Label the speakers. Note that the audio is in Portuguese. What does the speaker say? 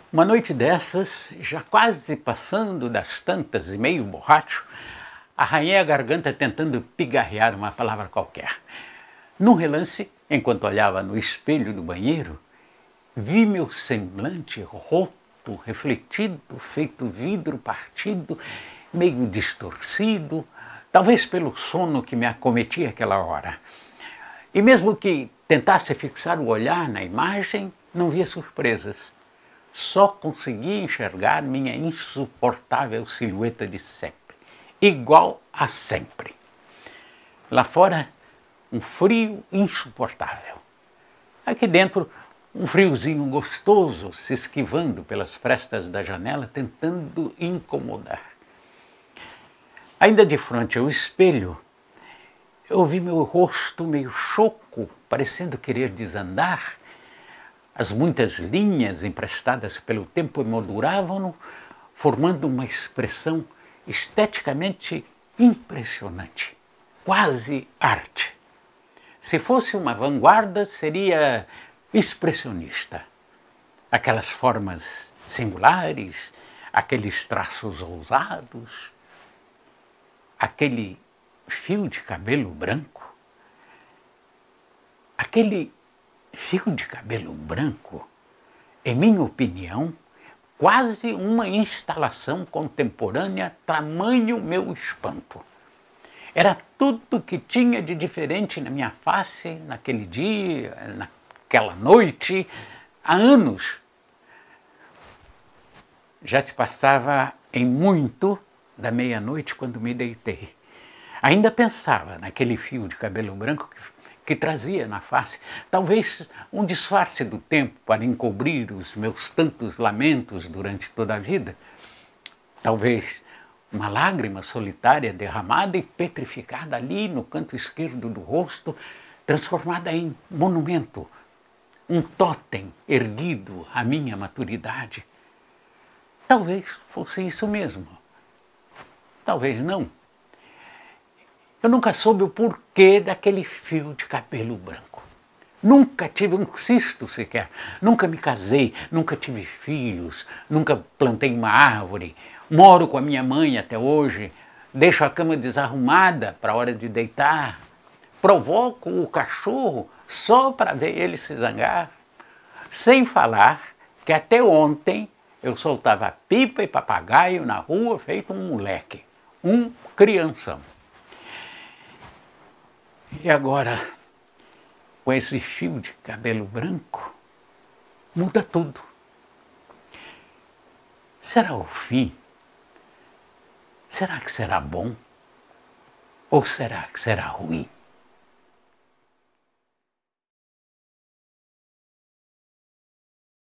Speaker 1: Uma noite dessas, já quase passando das tantas e meio borracho, arranhei a garganta tentando pigarrear uma palavra qualquer. Num relance, enquanto olhava no espelho do banheiro, vi meu semblante roto, refletido, feito vidro partido, meio distorcido, talvez pelo sono que me acometia aquela hora. E mesmo que tentasse fixar o olhar na imagem, não via surpresas. Só conseguia enxergar minha insuportável silhueta de sempre, igual a sempre. Lá fora, um frio insuportável. Aqui dentro, um friozinho gostoso se esquivando pelas frestas da janela, tentando incomodar. Ainda de frente ao espelho, eu vi meu rosto meio choco, parecendo querer desandar. As muitas linhas emprestadas pelo tempo emolduravam-no, formando uma expressão esteticamente impressionante, quase arte. Se fosse uma vanguarda, seria expressionista. Aquelas formas singulares, aqueles traços ousados, aquele fio de cabelo branco, aquele fio de cabelo branco, em minha opinião, quase uma instalação contemporânea, tamanho meu espanto. Era tudo que tinha de diferente na minha face, naquele dia, naquela noite, há anos. Já se passava em muito da meia-noite quando me deitei. Ainda pensava naquele fio de cabelo branco que trazia na face, talvez um disfarce do tempo para encobrir os meus tantos lamentos durante toda a vida. Talvez uma lágrima solitária derramada e petrificada ali no canto esquerdo do rosto, transformada em monumento, um tótem erguido à minha maturidade. Talvez fosse isso mesmo. Talvez não. Eu nunca soube o porquê daquele fio de cabelo branco. Nunca tive um cisto sequer. Nunca me casei, nunca tive filhos, nunca plantei uma árvore. Moro com a minha mãe até hoje. Deixo a cama desarrumada para a hora de deitar. Provoco o cachorro só para ver ele se zangar. Sem falar que até ontem eu soltava pipa e papagaio na rua feito um moleque, um crianção. E agora, com esse fio de cabelo branco, muda tudo. Será o fim? Será que será bom? Ou será que será ruim?